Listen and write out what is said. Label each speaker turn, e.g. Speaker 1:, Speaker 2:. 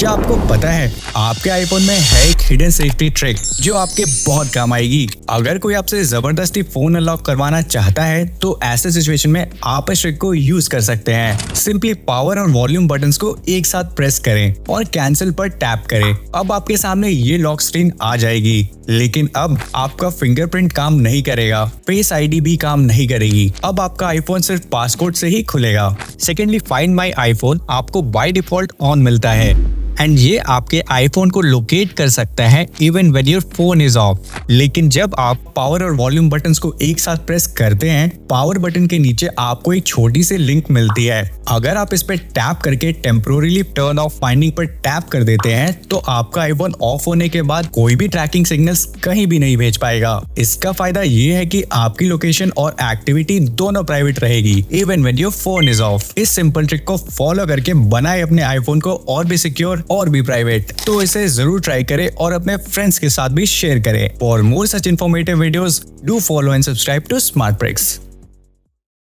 Speaker 1: क्या आपको पता है आपके आईफोन में है एक हिडन सेफ्टी ट्रिक जो आपके बहुत काम आएगी। अगर कोई आपसे जबरदस्ती फोन अनलॉक करवाना चाहता है तो ऐसे सिचुएशन में आप इस ट्रिक को यूज कर सकते हैं। सिंपली पावर और वॉल्यूम बटन्स को एक साथ प्रेस करें और कैंसिल पर टैप करें। अब आपके सामने ये लॉक स्क्रीन आ जाएगी, लेकिन अब आपका फिंगरप्रिंट काम नहीं करेगा, फेस आईडी भी काम नहीं करेगी। अब आपका आईफोन सिर्फ पासकोड से ही खुलेगा। सेकेंडली, फाइंड माई आईफोन आपको बाय डिफॉल्ट ऑन मिलता है एंड ये आपके आईफोन को लोकेट कर सकता है even when your phone is off. लेकिन जब आप पावर और वॉल्यूम बटन्स को एक साथ प्रेस करते हैं, पावर बटन के नीचे आपको एक छोटी सी लिंक मिलती है। अगर आप इस पे टैप करके टेम्पोररी टर्न ऑफ फाइंडिंग पर टैप कर देते हैं तो आपका आईफोन ऑफ होने के बाद कोई भी ट्रैकिंग सिग्नल्स कहीं भी नहीं भेज पाएगा। इसका फायदा ये है कि आपकी लोकेशन और एक्टिविटी दोनों प्राइवेट रहेगी even when your phone is off. इस सिंपल ट्रिक को फॉलो करके बनाए अपने आईफोन को और भी सिक्योर और भी प्राइवेट। तो इसे जरूर ट्राई करें और अपने फ्रेंड्स के साथ भी शेयर करें। For more such informative videos, do follow and subscribe to Smart breaks.